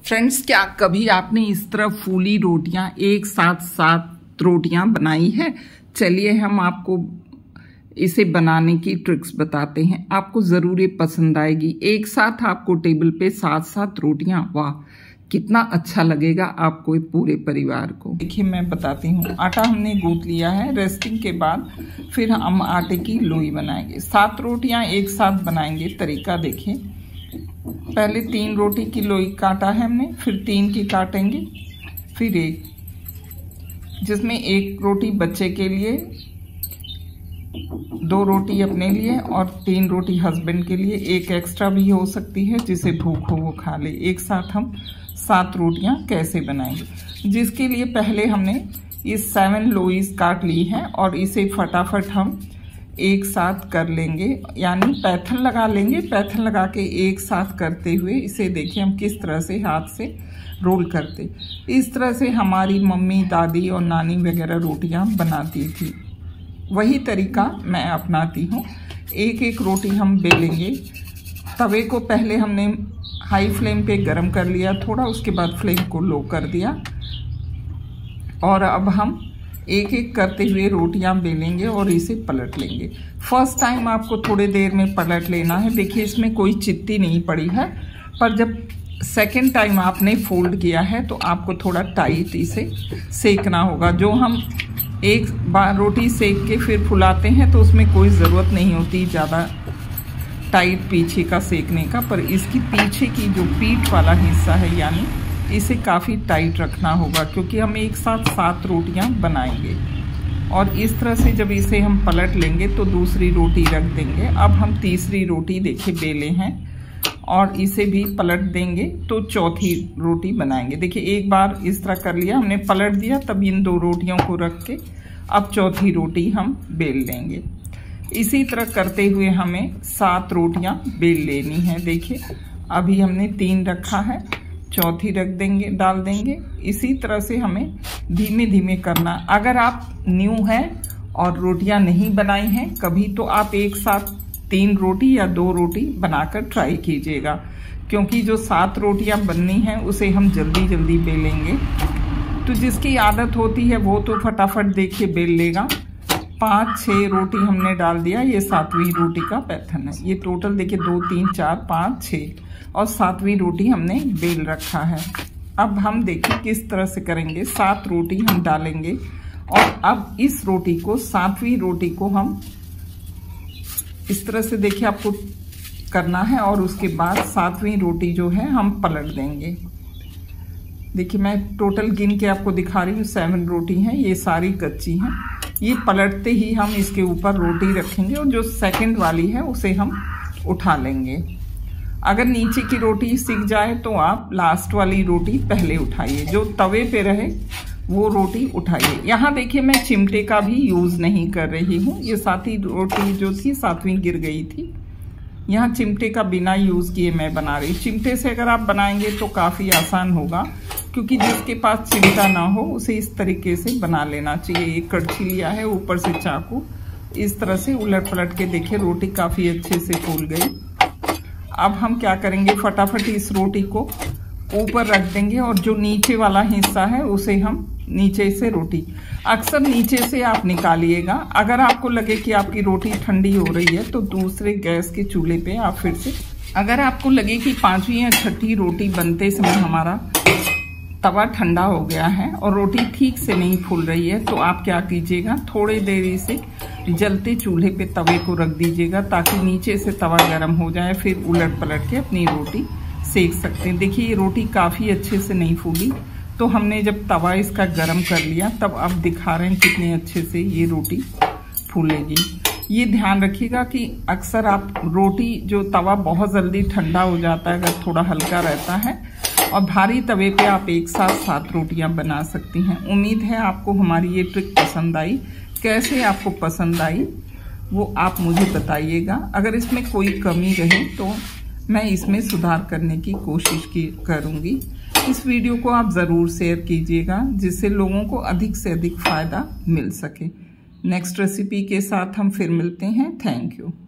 Friends, क्या कभी आपने इस तरह फूली रोटियां एक साथ 7 रोटियां बनाई है? चलिए हम आपको इसे बनाने की ट्रिक्स बताते हैं। आपको जरूर ये पसंद आएगी। एक साथ आपको टेबल पे 7 रोटियां, वाह कितना अच्छा लगेगा आपको पूरे परिवार को। देखिए मैं बताती हूँ। आटा हमने गूंथ लिया है। रेस्टिंग के बाद फिर हम आटे की लोई बनाएंगे। 7 रोटियां एक साथ बनाएंगे। तरीका देखिए, पहले 3 रोटी की लोई काटा है हमने, फिर 3 की काटेंगे, फिर 1, जिसमें 1 रोटी बच्चे के लिए, 2 रोटी अपने लिए और 3 रोटी हस्बैंड के लिए। 1 एक्स्ट्रा भी हो सकती है, जिसे भूख हो वो खा ले। एक साथ हम 7 रोटियां कैसे बनाएंगे, जिसके लिए पहले हमने ये 7 लोईस काट ली है और इसे फटाफट हम एक साथ कर लेंगे, यानी पैथल लगा लेंगे। पैथल लगा के एक साथ करते हुए इसे देखिए हम किस तरह से हाथ से रोल करते। इस तरह से हमारी मम्मी, दादी और नानी वगैरह रोटियां बनाती थी। वही तरीका मैं अपनाती हूँ। एक रोटी हम बेलेंगे। तवे को पहले हमने हाई फ्लेम पे गरम कर लिया थोड़ा, उसके बाद फ्लेम को लो कर दिया और अब हम एक करते हुए रोटियां बेलेंगे और इसे पलट लेंगे। फर्स्ट टाइम आपको थोड़ी देर में पलट लेना है। देखिए इसमें कोई चित्ती नहीं पड़ी है, पर जब सेकेंड टाइम आपने फोल्ड किया है तो आपको थोड़ा टाइट इसे सेकना होगा। जो हम एक बार रोटी सेक के फिर फुलाते हैं तो उसमें कोई ज़रूरत नहीं होती ज़्यादा टाइट पीछे का सेकने का, पर इसकी पीछे की जो पीठ वाला हिस्सा है यानी इसे काफ़ी टाइट रखना होगा, क्योंकि हम एक साथ 7 रोटियां बनाएंगे। और इस तरह से जब इसे हम पलट लेंगे तो दूसरी रोटी रख देंगे। अब हम तीसरी रोटी देखिए बेले हैं और इसे भी पलट देंगे तो चौथी रोटी बनाएंगे। देखिए एक बार इस तरह कर लिया हमने, पलट दिया, तब इन 2 रोटियों को रख के अब चौथी रोटी हम बेल लेंगे। इसी तरह करते हुए हमें 7 रोटियां बेल लेनी है। देखिए अभी हमने 3 रखा है, चौथी रख देंगे, डाल देंगे। इसी तरह से हमें धीमे धीमे करना। अगर आप न्यू हैं और रोटियां नहीं बनाई हैं कभी, तो आप एक साथ 3 रोटी या 2 रोटी बनाकर ट्राई कीजिएगा, क्योंकि जो 7 रोटियां बननी हैं उसे हम जल्दी जल्दी बेलेंगे। तो जिसकी आदत होती है वो तो फटाफट देखिए बेल लेगा। 5-6 रोटी हमने डाल दिया। ये 7वीं रोटी का पैटर्न है। ये टोटल देखिए 2 3 4 5 6 और 7वीं रोटी हमने बेल रखा है। अब हम देखिए किस तरह से करेंगे। 7 रोटी हम डालेंगे और अब इस रोटी को 7वीं रोटी को हम इस तरह से देखिए आपको करना है और उसके बाद 7वीं रोटी जो है हम पलट देंगे। देखिए मैं टोटल गिन के आपको दिखा रही हूँ। 7 रोटी हैं, ये सारी कच्ची हैं। ये पलटते ही हम इसके ऊपर रोटी रखेंगे और जो सेकंड वाली है उसे हम उठा लेंगे। अगर नीचे की रोटी सिक जाए तो आप लास्ट वाली रोटी पहले उठाइए, जो तवे पे रहे वो रोटी उठाइए। यहाँ देखिए मैं चिमटे का भी यूज़ नहीं कर रही हूँ। ये 7वीं रोटी जो थी 7वीं गिर गई थी। यहाँ चिमटे का बिना यूज़ किए मैं बना रही। चिमटे से अगर आप बनाएंगे तो काफ़ी आसान होगा, क्योंकि जिसके पास चिमटा ना हो उसे इस तरीके से बना लेना चाहिए। एक कड़छी लिया है, ऊपर से चाकू इस तरह से उलट पलट के देखिए रोटी काफ़ी अच्छे से फूल गई। अब हम क्या करेंगे, फटाफट इस रोटी को ऊपर रख देंगे और जो नीचे वाला हिस्सा है उसे हम नीचे से रोटी अक्सर नीचे से आप निकालिएगा। अगर आपको लगे कि आपकी रोटी ठंडी हो रही है तो दूसरे गैस के चूल्हे पे आप फिर से, अगर आपको लगे कि 5वीं या 6ठी रोटी बनते समय हमारा तवा ठंडा हो गया है और रोटी ठीक से नहीं फूल रही है, तो आप क्या कीजिएगा, थोड़ी देरी से जलते चूल्हे पे तवे को रख दीजिएगा, ताकि नीचे से तवा गर्म हो जाए। फिर उलट पलट के अपनी रोटी सेक सकते हैं। देखिए ये रोटी काफ़ी अच्छे से नहीं फूली, तो हमने जब तवा इसका गर्म कर लिया तब अब दिखा रहे हैं कितने अच्छे से ये रोटी फूलेगी। ये ध्यान रखिएगा कि अक्सर आप रोटी जो तवा बहुत जल्दी ठंडा हो जाता है अगर थोड़ा हल्का रहता है, और भारी तवे पे आप एक साथ 7 रोटियां बना सकती हैं। उम्मीद है आपको हमारी ये ट्रिक पसंद आई। कैसे आपको पसंद आई वो आप मुझे बताइएगा। अगर इसमें कोई कमी रहे तो मैं इसमें सुधार करने की कोशिश करूँगी। इस वीडियो को आप ज़रूर शेयर कीजिएगा, जिससे लोगों को अधिक से अधिक फ़ायदा मिल सके। नेक्स्ट रेसिपी के साथ हम फिर मिलते हैं। Thank you.